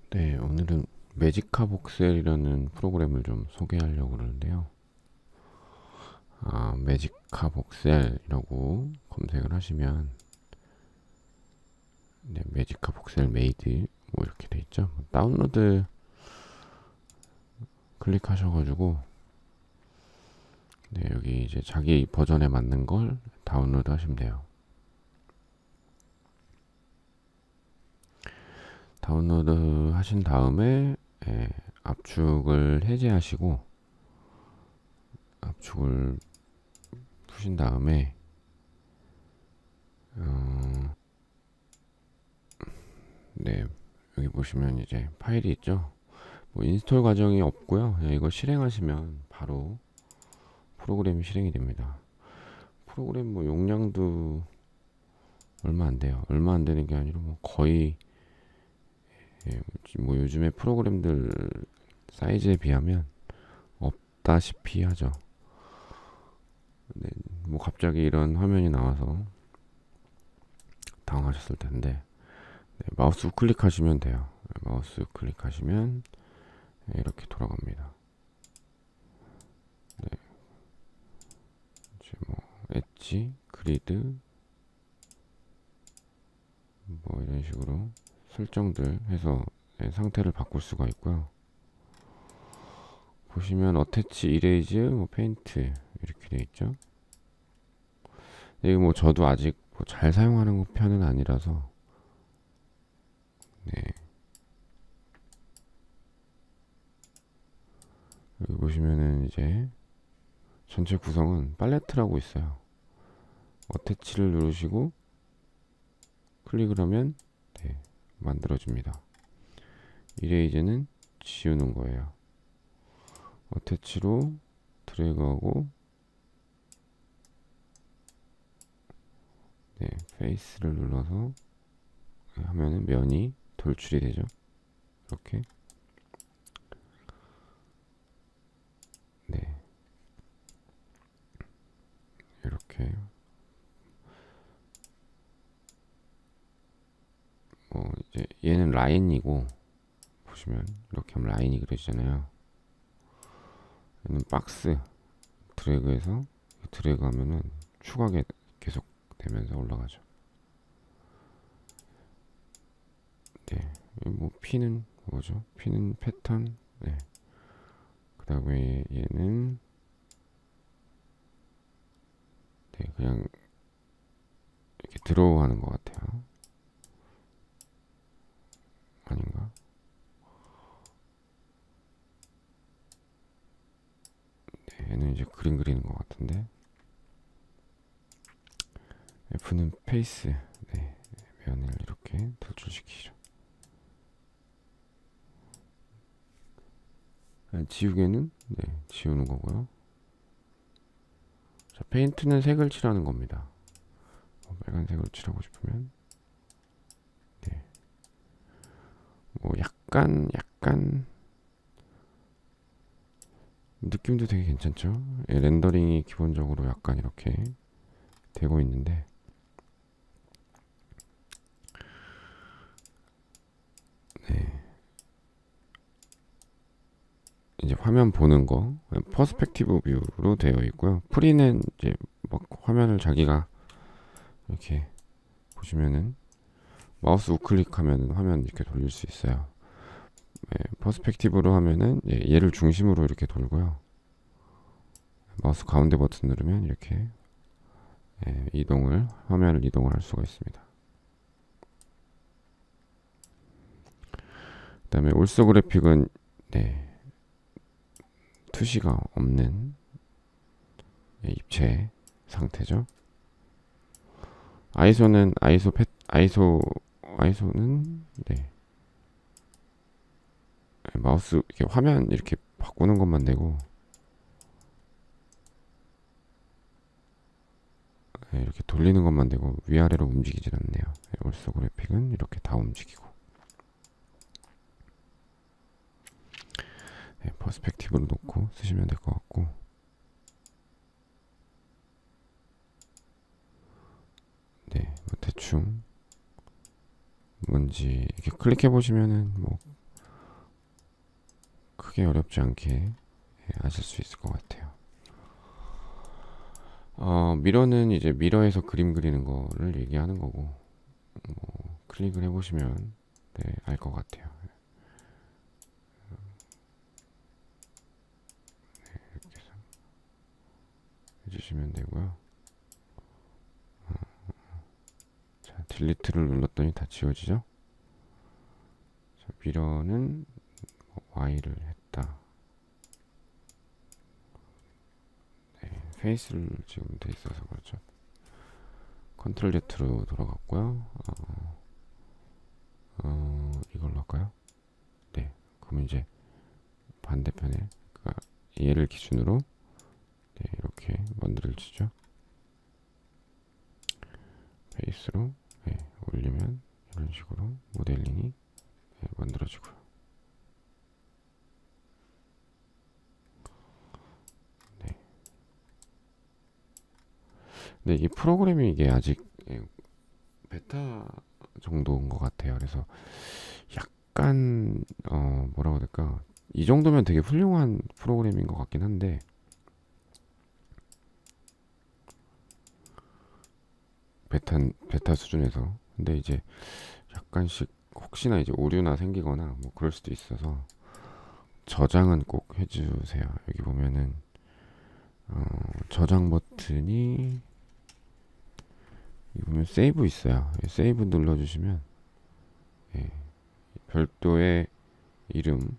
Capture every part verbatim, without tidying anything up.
네, 오늘은 매지카 복셀이라는 프로그램을 좀 소개하려고 그러는데요. 아, 매지카 복셀이라고 검색을 하시면 네, 매지카 복셀 메이드 뭐 이렇게 돼 있죠. 다운로드 클릭하셔가지고 네, 여기 이제 자기 버전에 맞는 걸 다운로드 하시면 돼요. 다운로드 하신 다음에 예, 압축을 해제하시고 압축을 푸신 다음에 어, 네, 여기 보시면 이제 파일이 있죠. 뭐 인스톨 과정이 없고요. 그냥 이거 실행하시면 바로 프로그램이 실행이 됩니다. 프로그램 뭐 용량도 얼마 안 돼요. 얼마 안 되는 게 아니라 뭐 거의 예, 뭐 요즘에 프로그램들 사이즈에 비하면 없다시피 하죠. 네, 뭐 갑자기 이런 화면이 나와서 당황하셨을 텐데 네, 마우스 우클릭하시면 돼요. 마우스 클릭하시면 이렇게 돌아갑니다. 네, 이제 뭐 엣지, 그리드 뭐 이런 식으로 설정들 해서 네, 상태를 바꿀 수가 있고요. 보시면 어태치, 이레이즈, 뭐 페인트 이렇게 되어 있죠. 이게 뭐 저도 아직 뭐잘 사용하는 편은 아니라서 네. 여기 보시면은 이제 전체 구성은 팔레트라고 있어요. 어태치를 누르시고 클릭을 하면 네, 만들어집니다. 이레이즈는 지우는 거예요. 어태치로 드래그하고 네, 페이스를 눌러서 하면은 면이 돌출이 되죠. 이렇게 네, 이렇게 뭐 이제 얘는 라인이고 보시면 이렇게 하면 라인이 그려지잖아요. 얘는 박스 드래그해서 드래그 하면은 추가가 계속 되면서 올라가죠. 네, 뭐 P는 뭐죠? P는 패턴. 네. 그 다음에 얘는 네, 그냥 이렇게 드로우 하는 것 같아요. 아닌가? 네, 얘는 이제 그림 그리는 것 같은데 F는 페이스. 네, 면을 이렇게 돌출시키죠. 지우개는 네, 지우는 거고요. 자, 페인트는 색을 칠하는 겁니다. 뭐 빨간색으로 칠하고 싶으면 네, 뭐 약간 약간 느낌도 되게 괜찮죠. 예, 렌더링이 기본적으로 약간 이렇게 되고 있는데 네, 이제 화면 보는 거 퍼스펙티브 뷰로 되어 있고요. 프리는 이제 막 화면을 자기가 이렇게 보시면은 마우스 우클릭하면 화면 이렇게 돌릴 수 있어요. 네, 퍼스펙티브로 하면은 예, 얘를 중심으로 이렇게 돌고요. 마우스 가운데 버튼 누르면 이렇게 예, 이동을 화면을 이동을 할 수가 있습니다. 그다음에 올소 그래픽은 네, 투시가 없는 예, 입체 상태죠. 아이소는 아이소 패 아이소 아이소는 네, 마우스 이렇게 화면 이렇게 바꾸는 것만 되고 네, 이렇게 돌리는 것만 되고 위아래로 움직이진 않네요. 네, 올소 그래픽은 이렇게 다 움직이고 네, 퍼스펙티브로 놓고 쓰시면 될 것 같고 네, 뭐 대충 뭔지 이렇게 클릭해 보시면은 뭐 크게 어렵지 않게 예, 하실 수 있을 것 같아요. 어, 미러는 이제 미러에서 그림 그리는 거를 얘기하는 거고, 뭐 클릭을 해보시면 네, 알 것 같아요. 네, 이렇게 해서 해주시면 되고요. 어, 자, 딜리트를 눌렀더니 다 지워지죠? 자, 미러는 뭐 Y를 했다. 네, 페이스를 지금 돼 있어서 그렇죠. 컨트롤 Z로 돌아갔고요. 어, 어, 이걸로 할까요? 네, 그럼 이제 반대편에 그러니까 얘를 기준으로 네, 이렇게 만들어주죠. 베이스로 네, 올리면 이런 식으로 모델링이 네, 만들어지고요. 네. 네, 이 프로그램이 이게 아직 예, 베타 정도인 것 같아요. 그래서 약간 어 뭐라고 해야 될까? 이 정도면 되게 훌륭한 프로그램인 것 같긴 한데 베타 베타 수준에서 근데 이제 약간씩 혹시나 이제 오류나 생기거나 뭐 그럴 수도 있어서 저장은 꼭 해주세요. 여기 보면은 어, 저장 버튼이 여기 보면 세이브 있어요. 세이브 눌러주시면 예, 별도의 이름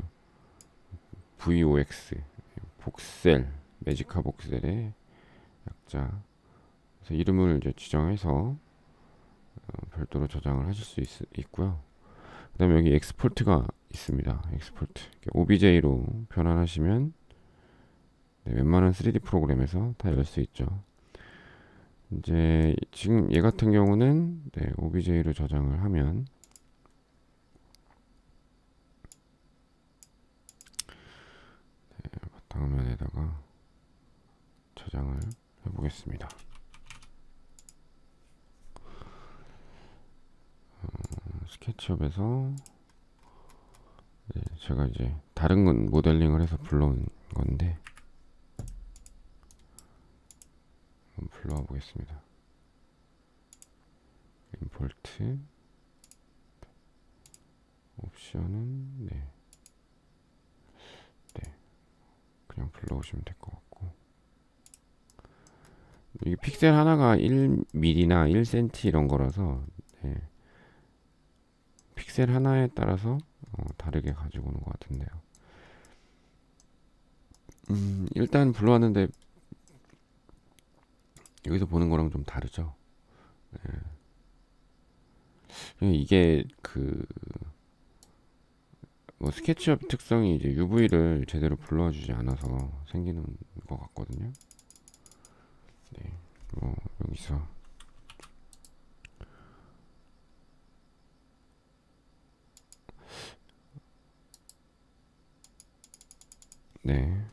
브이오엑스 복셀 매지카 복셀의 약자 그래서 이름을 이제 지정해서 어, 별도로 저장을 하실 수 있, 있고요. 그 다음에 여기 엑스포트가 있습니다. 엑스포트 오비제이로 변환하시면 네, 웬만한 쓰리디 프로그램에서 다 열 수 있죠. 이제 지금 얘 같은 경우는 네, 오비제이로 저장을 하면 네, 바탕화면에다가 저장을 해보겠습니다. 어, 스케치업에서 네, 제가 이제 다른 건 모델링을 해서 불러온 건데 한번 불러와 보겠습니다. 임포트 옵션은 네, 네 그냥 불러오시면 될 것 같고 이게 픽셀 하나가 일 밀리미터나 일 센티미터 이런 거라서 네, 픽셀 하나에 따라서 어, 다르게 가지고 오는 것 같은데요. 음, 일단 불러왔는데 여기서 보는 거랑 좀 다르죠. 네. 이게 그 뭐 스케치업 특성이 이제 유브이를 제대로 불러주지 않아서 생기는 것 같거든요. 네, 뭐 여기서 네.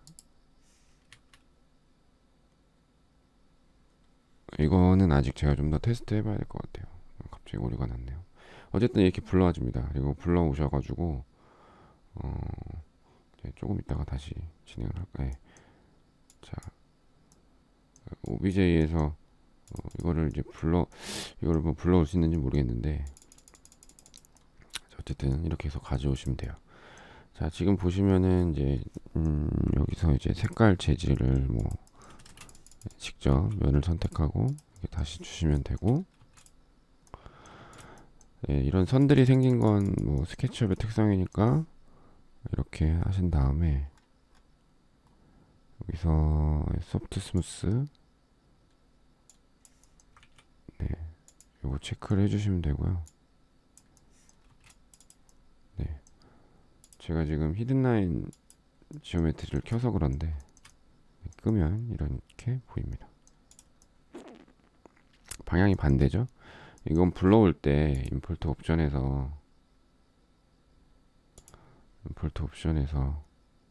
이거는 아직 제가 좀 더 테스트 해봐야 될 것 같아요. 갑자기 오류가 났네요. 어쨌든 이렇게 불러와줍니다. 그리고 불러오셔가지고 어, 네, 조금 있다가 다시 진행을 할까요? 네. 자, 오비제이에서 어, 이거를 이제 불러 이거를 뭐 불러올 수 있는지 모르겠는데 어쨌든 이렇게 해서 가져오시면 돼요. 자, 지금 보시면은 이제 음, 여기서 이제 색깔 재질을 뭐 직접 면을 선택하고 다시 주시면 되고 네, 이런 선들이 생긴 건 뭐 스케치업의 특성이니까 이렇게 하신 다음에 여기서 소프트 스무스 네, 요거 체크를 해주시면 되고요. 네, 제가 지금 히든라인 지오메트리를 켜서 그런데 끄면 이렇게 보입니다. 방향이 반대죠. 이건 불러올 때 임포트 옵션에서 임포트 옵션에서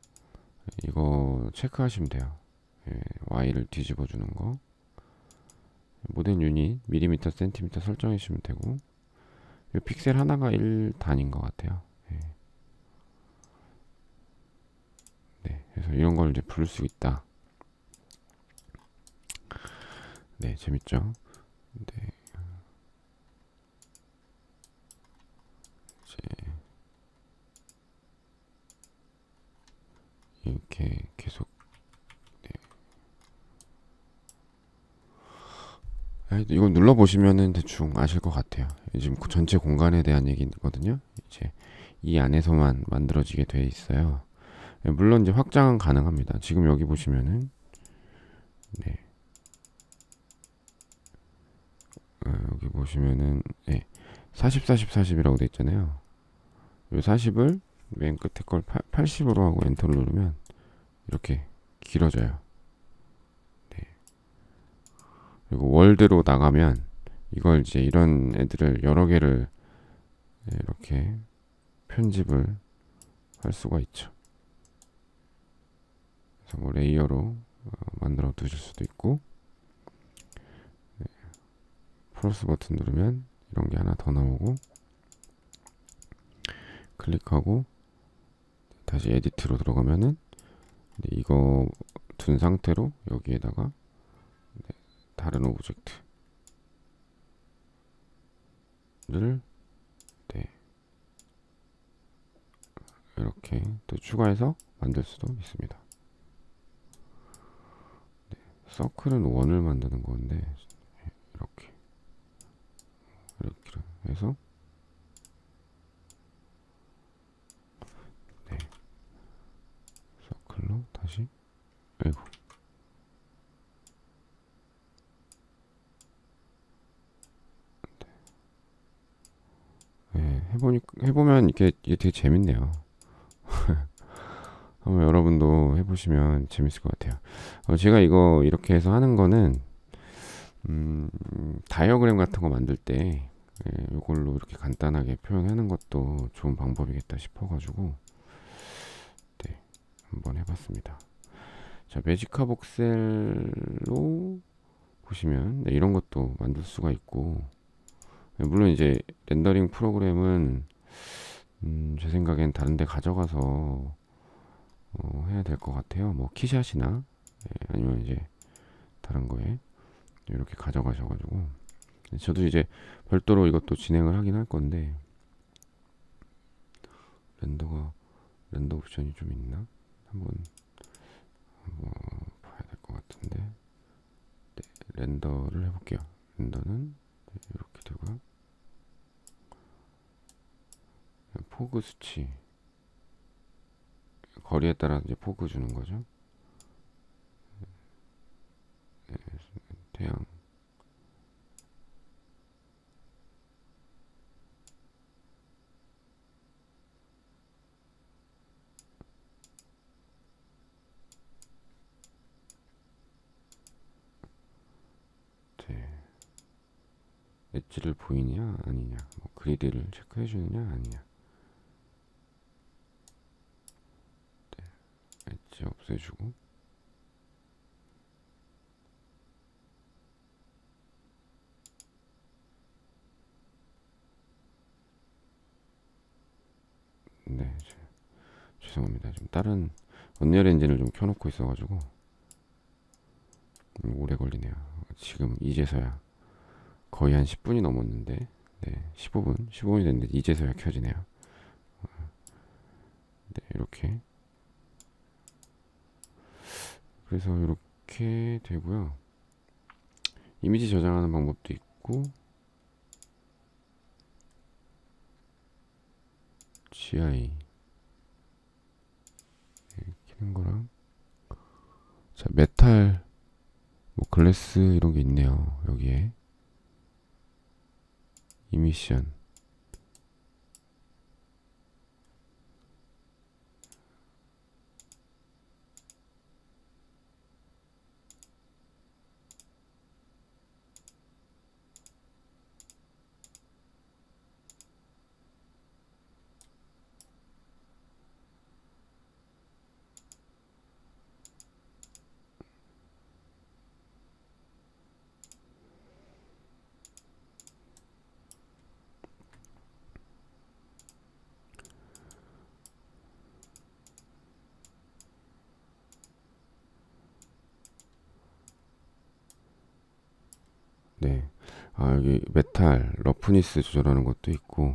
이거 체크하시면 돼요. 예, Y를 뒤집어 주는 거 모든 유닛 밀리미터 센티미터 설정해 주시면 되고 이 픽셀 하나가 일 단인 것 같아요. 예. 그래서 이런 걸 이제 부를 수 있다. 네, 재밌죠? 네, 이제 이렇게 계속. 네. 이거 눌러보시면은 대충 아실 것 같아요. 지금 그 전체 공간에 대한 얘기거든요. 이제 이 안에서만 만들어지게 돼 있어요. 네, 물론 이제 확장은 가능합니다. 지금 여기 보시면은 네, 어, 여기 보시면은 네, 사십, 사십, 사십이라고 돼 있잖아요. 이 사십을 맨 끝에 걸 팔십으로 하고 엔터를 누르면 이렇게 길어져요. 네. 그리고 월드로 나가면 이걸 이제 이런 애들을 여러 개를 이렇게 편집을 할 수가 있죠. 그래서 뭐 레이어로 어, 만들어 두실 수도 있고, 네. 플러스 버튼 누르면 이런 게 하나 더 나오고, 클릭하고 다시 에디트로 들어가면은 네, 이거 둔 상태로 여기에다가 네, 다른 오브젝트를 네, 이렇게 또 추가해서 만들 수도 있습니다. 네, 서클은 원을 만드는 건데 이렇게 이렇게 해서 네, 서클로 다시 아이고 네, 해보니 해보면 이게, 이게 되게 재밌네요. 한번 여러분도 해보시면 재밌을 것 같아요. 어, 제가 이거 이렇게 해서 하는 거는 음, 다이어그램 같은 거 만들 때 예, 이걸로 이렇게 간단하게 표현하는 것도 좋은 방법이겠다 싶어가지고 네, 한번 해봤습니다. 자, 매지카 복셀로 보시면 네, 이런 것도 만들 수가 있고 네, 물론 이제 렌더링 프로그램은 음, 제 생각엔 다른 데 가져가서 어, 해야 될 것 같아요. 뭐 키샷이나 예, 아니면 이제 다른 거에 이렇게 가져가셔가지고 저도 이제 별도로 이것도 진행을 하긴 할 건데 렌더가 렌더 옵션이 좀 있나? 한번 한번 봐야 될 것 같은데 네, 렌더를 해볼게요. 렌더는 네, 이렇게 되고요. 포그 수치 거리에 따라 이제 포그 주는 거죠. 네, 태양 네, 엣지를 보이냐 아니냐 뭐 그리드를 체크해 주느냐 아니냐 네, 엣지 없애주고 네 죄송합니다. 좀 다른 언리얼 엔진을 좀 켜놓고 있어가지고 음, 오래 걸리네요. 지금 이제서야 거의 한 십 분이 넘었는데 네, 십오 분 십오 분이 됐는데 이제서야 켜지네요. 네, 이렇게 그래서 이렇게 되고요. 이미지 저장하는 방법도 있고 지아이 키는 거랑 자 메탈 뭐 글래스 이런 게 있네요. 여기에 이미션 아, 여기 메탈 러프니스 조절하는 것도 있고,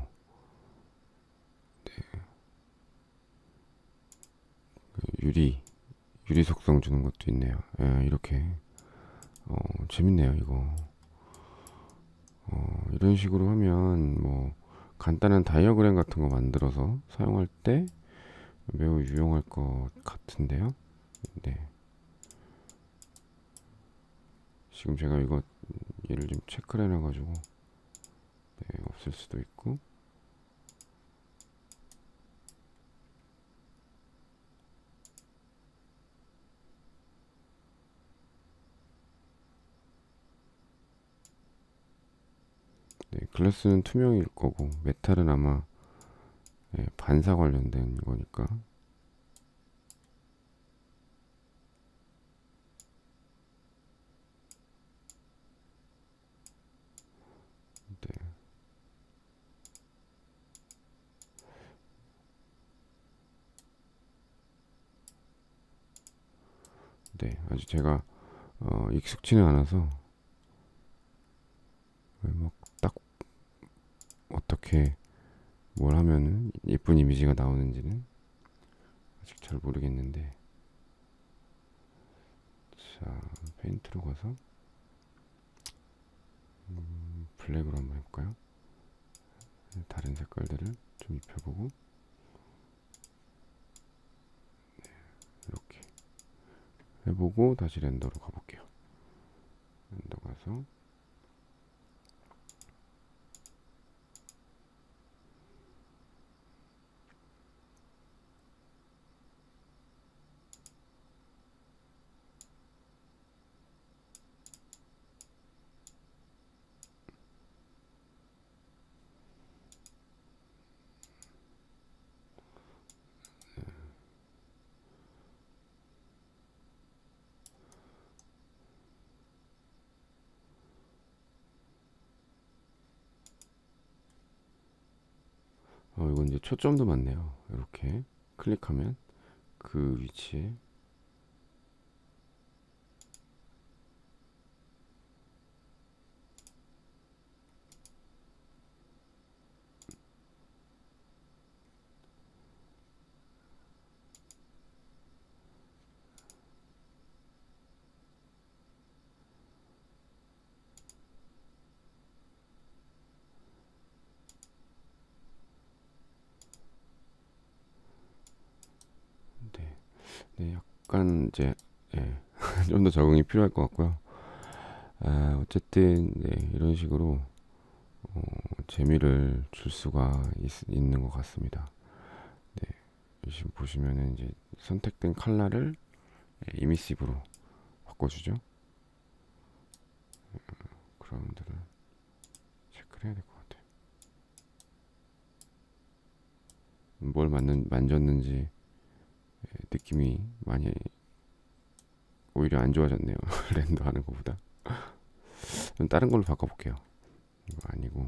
유리 유리 속성 주는 것도 있네요. 예, 이렇게 어, 재밌네요 이거. 어, 이런 식으로 하면 뭐 간단한 다이어그램 같은 거 만들어서 사용할 때 매우 유용할 것 같은데요. 네. 지금 제가 이거 얘를 좀 체크를 해놔가지고 네, 없을 수도 있고. 네, 글라스는 투명일 거고 메탈은 아마 네, 반사 관련된 거니까. 네, 네, 아직 제가 어, 익숙치는 않아서 뭐딱 어떻게 뭘 하면은 예쁜 이미지가 나오는지는 아직 잘 모르겠는데. 자, 페인트로 가서 음, 블랙으로 한번 해볼까요? 다른 색깔들을 좀 입혀보고 이렇게 해보고 다시 렌더로 가볼게요. 렌더 가서 어, 이건 이제 초점도 맞네요. 이렇게 클릭하면 그 위치에 네, 네 약간 이제 예, 좀 더 적응이 필요할 것 같고요. 아, 어쨌든 네, 이런 식으로 어, 재미를 줄 수가 있, 있는 것 같습니다. 네, 지금 보시면은 이제 선택된 컬러를 이미시브로 바꿔주죠. 그라운드를 체크를 해야 될 것 같아요. 뭘 만든, 만졌는지 느낌이 많이 오히려 안 좋아졌네요. 렌더 하는 것보다. 다른 걸로 바꿔볼게요. 이거 아니고.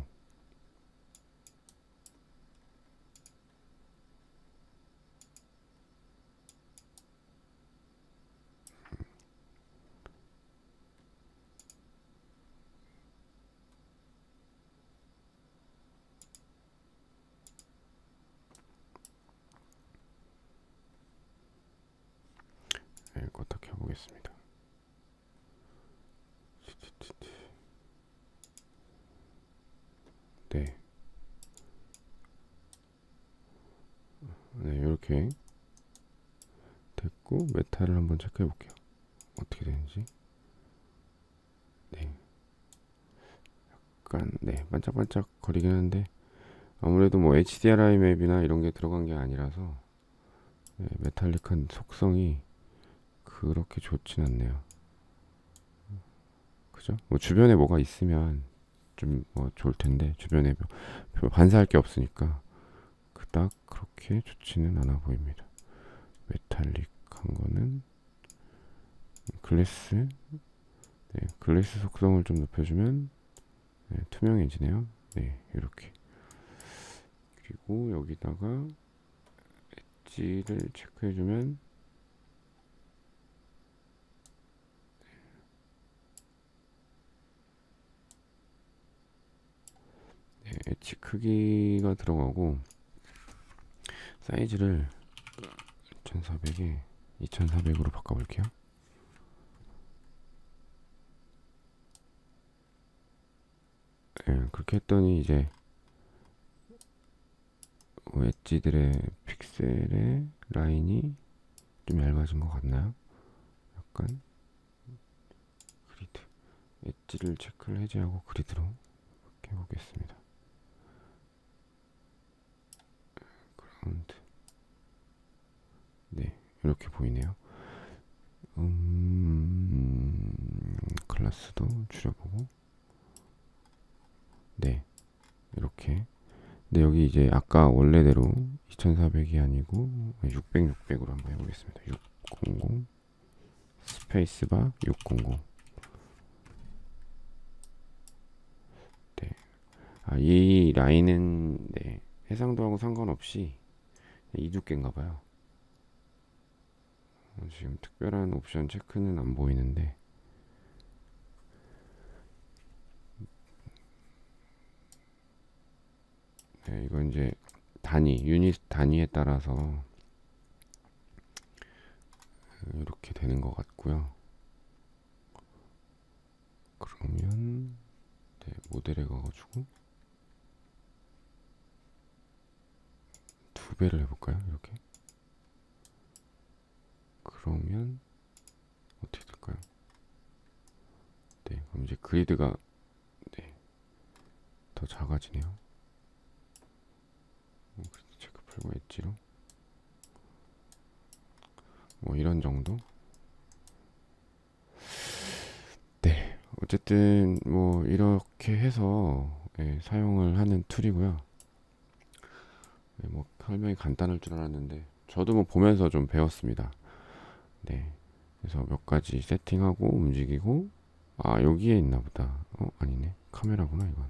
네, 이거 어떻게 해보겠습니다. 네. 네, 이렇게 됐고, 메탈을 한번 체크해 볼게요. 어떻게 되는지. 네. 약간, 네, 반짝반짝 거리긴 하는데, 아무래도 뭐 에이치디알아이 맵이나 이런 게 들어간 게 아니라서, 네, 메탈릭한 속성이 그렇게 좋진 않네요. 그죠? 뭐 주변에 뭐가 있으면 좀 뭐 좋을 텐데, 주변에 뭐 반사할 게 없으니까, 그닥 그렇게 좋지는 않아 보입니다. 메탈릭한 거는, 글래스, 네, 글래스 속성을 좀 높여주면 네, 투명해지네요. 네, 이렇게. 그리고 여기다가 엣지를 체크해주면 엣지 크기가 들어가고 사이즈를 천사백에 이천사백으로 바꿔볼게요. 예, 그렇게 했더니 이제 엣지들의 픽셀의 라인이 좀 얇아진 것 같나요? 약간 그리드 엣지를 체크를 해제하고 그리드로 해보겠습니다. 그라운드 네, 이렇게 보이네요. 음, 클래스도 줄여보고 네, 이렇게. 근데 여기 이제 아까 원래대로 이천사백이 아니고 육백, 육백으로 한번 해보겠습니다. 육백십 스페이스바 육백십. 네. 아, 이 라인은 네, 해상도하고 상관없이 이 두께인가봐요. 어, 지금 특별한 옵션 체크는 안 보이는데 네, 이건 이제 단위, 유닛 단위에 따라서 이렇게 되는 것 같고요. 그러면 네, 모델에 가가지고 두 배를 해볼까요? 이렇게. 그러면 어떻게 될까요? 네, 그럼 이제 그리드가 네, 더 작아지네요. 어, 그리드 체크 풀고 엣지로 뭐 이런 정도. 네, 어쨌든 뭐 이렇게 해서 예, 사용을 하는 툴이고요. 네, 뭐 설명이 간단할 줄 알았는데 저도 뭐 보면서 좀 배웠습니다. 네, 그래서 몇 가지 세팅하고 움직이고 아 여기에 있나 보다. 어 아니네, 카메라구나 이건.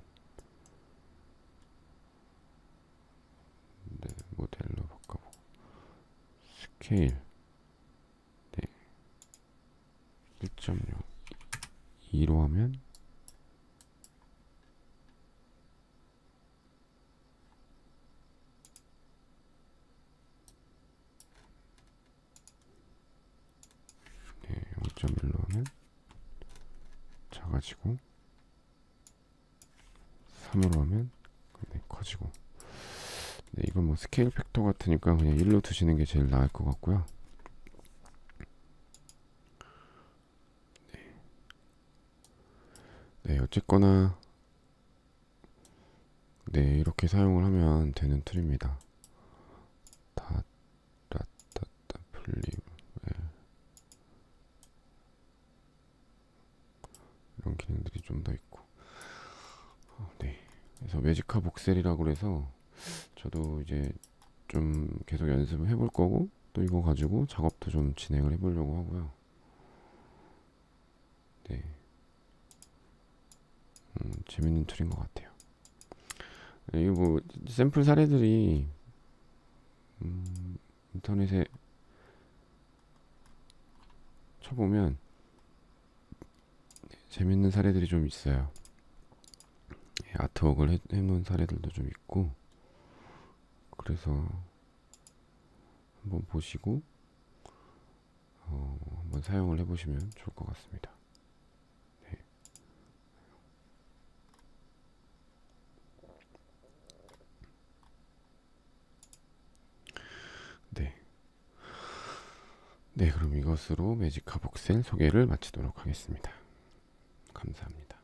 네, 모델로 바꿔보고 스케일 네, 일 점 영 이로 하면 네, 영 점 일로 하면 작아지고 삼으로 하면 네, 커지고. 네, 이건 뭐 스케일 팩터 같으니까 그냥 일로 두시는 게 제일 나을 것 같고요. 네, 네 어쨌거나 네 이렇게 사용을 하면 되는 툴입니다. 다, 다, 다, 다 플립 네. 이런 기능들이 좀 더 있고 어, 네, 그래서 매지카 복셀이라고 그래서 저도 이제 좀 계속 연습을 해볼 거고 또 이거 가지고 작업도 좀 진행을 해보려고 하고요. 네, 음, 재밌는 툴인 것 같아요. 네, 이거 뭐 샘플 사례들이 음, 인터넷에 쳐보면 재밌는 사례들이 좀 있어요. 아트웍을 해, 해놓은 사례들도 좀 있고 그래서 한번 보시고 어, 한번 사용을 해보시면 좋을 것 같습니다. 네. 네. 네, 그럼 이것으로 매지카 복셀 소개를 마치도록 하겠습니다. 감사합니다.